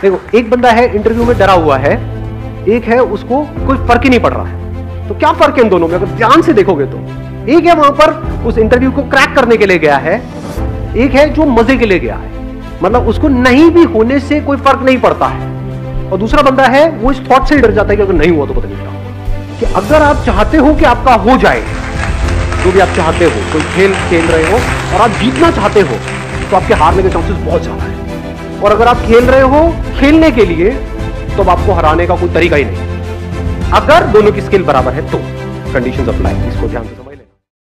देखो, एक बंदा है इंटरव्यू में डरा हुआ है, एक है उसको कोई फर्क ही नहीं पड़ रहा है। तो क्या फर्क है इन दोनों में? अगर ध्यान से देखोगे तो एक है वहां पर उस इंटरव्यू को क्रैक करने के लिए गया है, एक है जो मजे के लिए गया है, मतलब उसको नहीं भी होने से कोई फर्क नहीं पड़ता है। और दूसरा बंदा है वो इस थॉट से डर जाता है कि अगर नहीं हुआ तो पता नहीं क्या होगा। कि अगर आप चाहते हो कि आपका हो जाए जो भी आप चाहते हो, कोई खेल खेल रहे हो और आप जीतना चाहते हो, तो आपके हारने के चांसेस बहुत ज्यादा है। और अगर आप खेल रहे हो खेलने के लिए, तो आपको हराने का कोई तरीका ही नहीं। अगर दोनों की स्किल बराबर है तो कंडीशंस अप्लाई, इसको ध्यान से